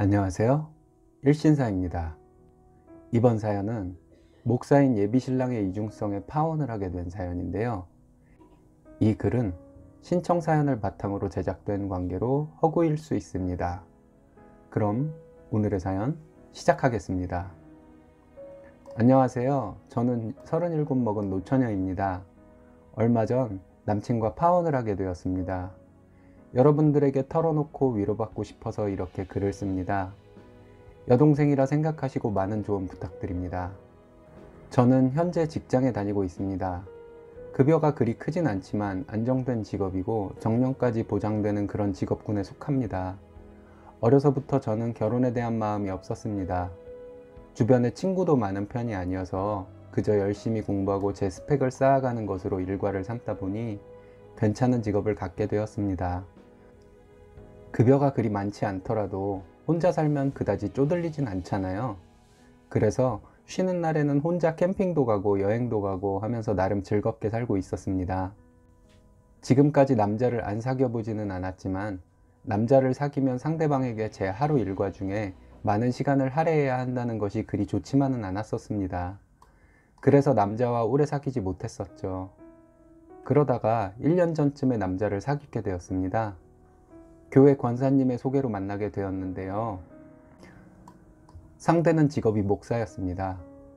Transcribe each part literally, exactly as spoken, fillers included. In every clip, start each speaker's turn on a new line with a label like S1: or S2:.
S1: 안녕하세요. 일신사입니다. 이번 사연은 목사인 예비신랑의 이중성에 파혼을 하게 된 사연인데요. 이 글은 신청 사연을 바탕으로 제작된 관계로 허구일 수 있습니다. 그럼 오늘의 사연 시작하겠습니다. 안녕하세요. 저는 서른일곱 먹은 노처녀입니다. 얼마 전 남친과 파혼을 하게 되었습니다. 여러분들에게 털어놓고 위로받고 싶어서 이렇게 글을 씁니다. 여동생이라 생각하시고 많은 조언 부탁드립니다. 저는 현재 직장에 다니고 있습니다. 급여가 그리 크진 않지만 안정된 직업이고 정년까지 보장되는 그런 직업군에 속합니다. 어려서부터 저는 결혼에 대한 마음이 없었습니다. 주변에 친구도 많은 편이 아니어서 그저 열심히 공부하고 제 스펙을 쌓아가는 것으로 일과를 삼다 보니 괜찮은 직업을 갖게 되었습니다. 급여가 그리 많지 않더라도 혼자 살면 그다지 쪼들리진 않잖아요. 그래서 쉬는 날에는 혼자 캠핑도 가고 여행도 가고 하면서 나름 즐겁게 살고 있었습니다. 지금까지 남자를 안 사귀어 보지는 않았지만 남자를 사귀면 상대방에게 제 하루 일과 중에 많은 시간을 할애해야 한다는 것이 그리 좋지만은 않았었습니다. 그래서 남자와 오래 사귀지 못했었죠. 그러다가 일 년 전쯤에 남자를 사귀게 되었습니다. 교회 권사님의 소개로 만나게 되었는데요. 상대는 직업이 목사였습니다.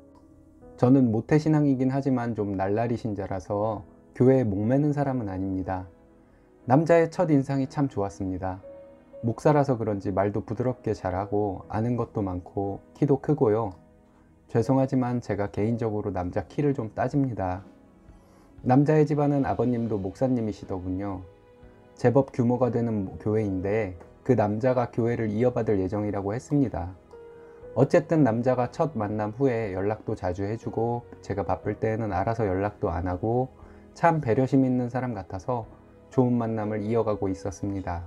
S1: 저는 모태신앙이긴 하지만 좀 날라리 신자라서 교회에 목매는 사람은 아닙니다. 남자의 첫 인상이 참 좋았습니다. 목사라서 그런지 말도 부드럽게 잘하고 아는 것도 많고 키도 크고요. 죄송하지만 제가 개인적으로 남자 키를 좀 따집니다. 남자의 집안은 아버님도 목사님이시더군요. 제법 규모가 되는 교회인데 그 남자가 교회를 이어받을 예정이라고 했습니다. 어쨌든 남자가 첫 만남 후에 연락도 자주 해주고 제가 바쁠 때에는 알아서 연락도 안 하고 참 배려심 있는 사람 같아서 좋은 만남을 이어가고 있었습니다.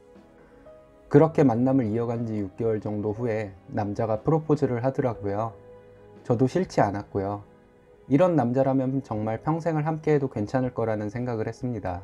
S1: 그렇게 만남을 이어간 지 육 개월 정도 후에 남자가 프로포즈를 하더라고요. 저도 싫지 않았고요. 이런 남자라면 정말 평생을 함께해도 괜찮을 거라는 생각을 했습니다.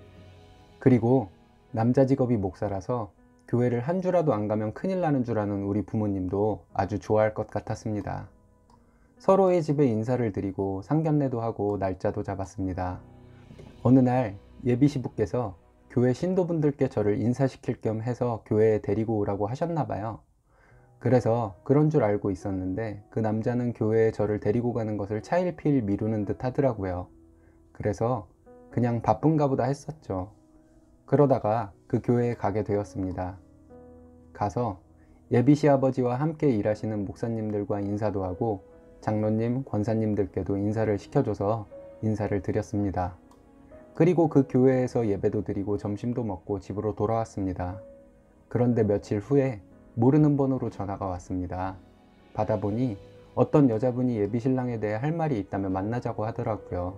S1: 그리고 남자 직업이 목사라서 교회를 한 주라도 안 가면 큰일 나는 줄 아는 우리 부모님도 아주 좋아할 것 같았습니다. 서로의 집에 인사를 드리고 상견례도 하고 날짜도 잡았습니다. 어느 날 예비시부께서 교회 신도분들께 저를 인사시킬 겸 해서 교회에 데리고 오라고 하셨나 봐요. 그래서 그런 줄 알고 있었는데 그 남자는 교회에 저를 데리고 가는 것을 차일피일 미루는 듯 하더라고요. 그래서 그냥 바쁜가 보다 했었죠. 그러다가 그 교회에 가게 되었습니다. 가서 예비 시아버지와 함께 일하시는 목사님들과 인사도 하고 장로님, 권사님들께도 인사를 시켜줘서 인사를 드렸습니다. 그리고 그 교회에서 예배도 드리고 점심도 먹고 집으로 돌아왔습니다. 그런데 며칠 후에 모르는 번호로 전화가 왔습니다. 받아보니 어떤 여자분이 예비 신랑에 대해 할 말이 있다며 만나자고 하더라고요.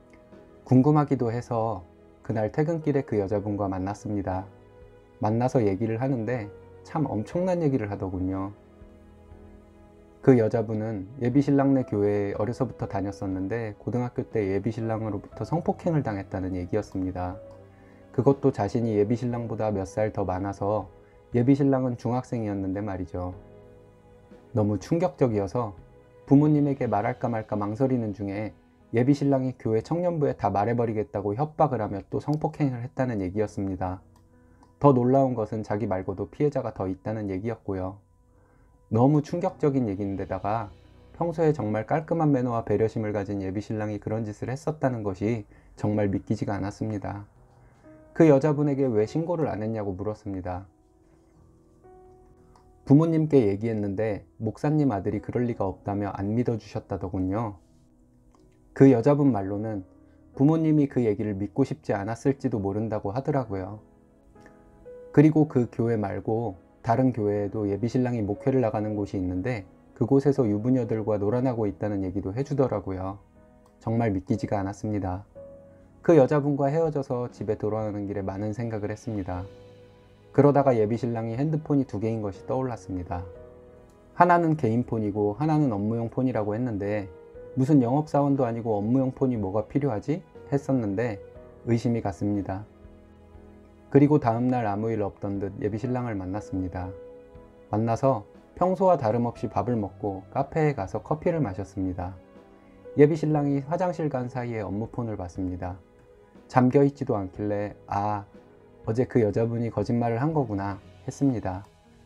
S1: 궁금하기도 해서 그날 퇴근길에 그 여자분과 만났습니다. 만나서 얘기를 하는데 참 엄청난 얘기를 하더군요. 그 여자분은 예비신랑네 교회에 어려서부터 다녔었는데 고등학교 때 예비신랑으로부터 성폭행을 당했다는 얘기였습니다. 그것도 자신이 예비신랑보다 몇 살 더 많아서 예비신랑은 중학생이었는데 말이죠. 너무 충격적이어서 부모님에게 말할까 말까 망설이는 중에 예비신랑이 교회 청년부에 다 말해버리겠다고 협박을 하며 또 성폭행을 했다는 얘기였습니다. 더 놀라운 것은 자기 말고도 피해자가 더 있다는 얘기였고요. 너무 충격적인 얘기인데다가 평소에 정말 깔끔한 매너와 배려심을 가진 예비신랑이 그런 짓을 했었다는 것이 정말 믿기지가 않았습니다. 그 여자분에게 왜 신고를 안 했냐고 물었습니다. 부모님께 얘기했는데 목사님 아들이 그럴 리가 없다며 안 믿어주셨다더군요. 그 여자분 말로는 부모님이 그 얘기를 믿고 싶지 않았을지도 모른다고 하더라고요. 그리고 그 교회 말고 다른 교회에도 예비신랑이 목회를 나가는 곳이 있는데 그곳에서 유부녀들과 놀아나고 있다는 얘기도 해주더라고요. 정말 믿기지가 않았습니다. 그 여자분과 헤어져서 집에 돌아오는 길에 많은 생각을 했습니다. 그러다가 예비신랑이 핸드폰이 두 개인 것이 떠올랐습니다. 하나는 개인 폰이고 하나는 업무용 폰이라고 했는데 무슨 영업사원도 아니고 업무용 폰이 뭐가 필요하지? 했었는데 의심이 갔습니다. 그리고 다음날 아무 일 없던 듯 예비신랑을 만났습니다. 만나서 평소와 다름없이 밥을 먹고 카페에 가서 커피를 마셨습니다. 예비 신랑이 화장실 간 사이에 업무폰을 봤습니다. 잠겨있지도 않길래 아, 어제 그 여자분이 거짓말을 한 거구나 했습니다.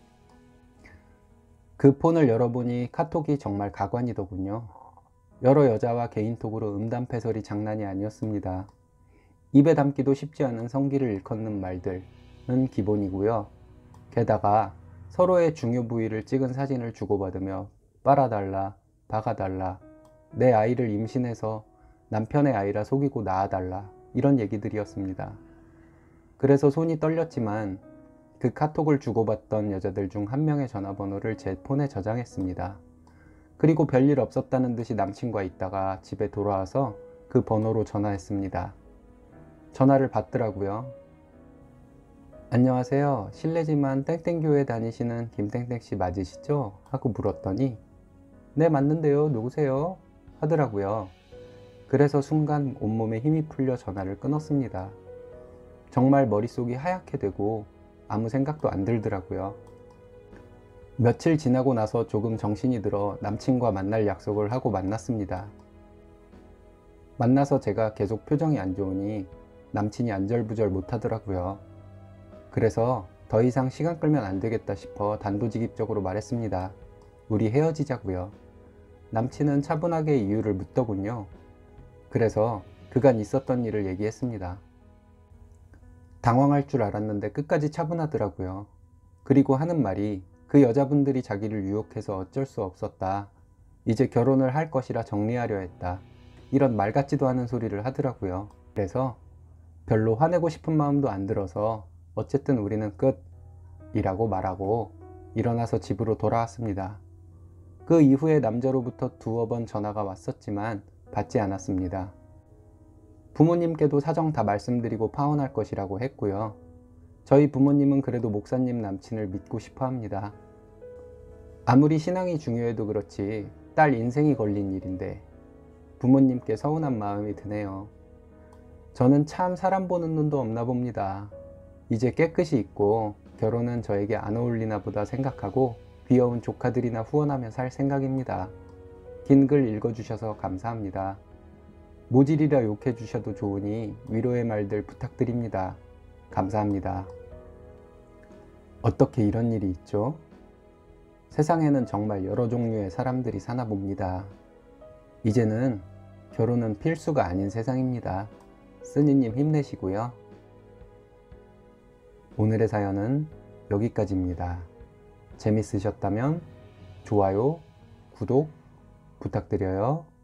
S1: 그 폰을 열어보니 카톡이 정말 가관이더군요. 여러 여자와 개인톡으로 음담패설이 장난이 아니었습니다. 입에 담기도 쉽지 않은 성기를 일컫는 말들은 기본이고요. 게다가 서로의 중요 부위를 찍은 사진을 주고받으며 빨아달라, 박아달라, 내 아이를 임신해서 남편의 아이라 속이고 낳아달라, 이런 얘기들이었습니다. 그래서 손이 떨렸지만 그 카톡을 주고받던 여자들 중 한 명의 전화번호를 제 폰에 저장했습니다. 그리고 별일 없었다는 듯이 남친과 있다가 집에 돌아와서 그 번호로 전화했습니다. 전화를 받더라고요. 안녕하세요. 실례지만 땡땡교회 다니시는 김땡땡씨 맞으시죠? 하고 물었더니 네, 맞는데요. 누구세요? 하더라고요. 그래서 순간 온몸에 힘이 풀려 전화를 끊었습니다. 정말 머릿속이 하얗게 되고 아무 생각도 안 들더라고요. 며칠 지나고 나서 조금 정신이 들어 남친과 만날 약속을 하고 만났습니다. 만나서 제가 계속 표정이 안 좋으니 남친이 안절부절 못하더라고요. 그래서 더 이상 시간 끌면 안 되겠다 싶어 단도직입적으로 말했습니다. 우리 헤어지자고요. 남친은 차분하게 이유를 묻더군요. 그래서 그간 있었던 일을 얘기했습니다. 당황할 줄 알았는데 끝까지 차분하더라고요. 그리고 하는 말이 그 여자분들이 자기를 유혹해서 어쩔 수 없었다. 이제 결혼을 할 것이라 정리하려 했다. 이런 말 같지도 않은 소리를 하더라고요. 그래서 별로 화내고 싶은 마음도 안 들어서 어쨌든 우리는 끝! 이라고 말하고 일어나서 집으로 돌아왔습니다. 그 이후에 남자로부터 두어 번 전화가 왔었지만 받지 않았습니다. 부모님께도 사정 다 말씀드리고 파혼할 것이라고 했고요. 저희 부모님은 그래도 목사님 남친을 믿고 싶어 합니다. 아무리 신앙이 중요해도 그렇지 딸 인생이 걸린 일인데 부모님께 서운한 마음이 드네요. 저는 참 사람 보는 눈도 없나 봅니다. 이제 깨끗이 있고 결혼은 저에게 안 어울리나 보다 생각하고 귀여운 조카들이나 후원하며 살 생각입니다. 긴 글 읽어주셔서 감사합니다. 모질이라 욕해 주셔도 좋으니 위로의 말들 부탁드립니다. 감사합니다. 어떻게 이런 일이 있죠? 세상에는 정말 여러 종류의 사람들이 사나 봅니다. 이제는 결혼은 필수가 아닌 세상입니다. 쓰니님 힘내시고요. 오늘의 사연은 여기까지입니다. 재밌으셨다면 좋아요, 구독 부탁드려요.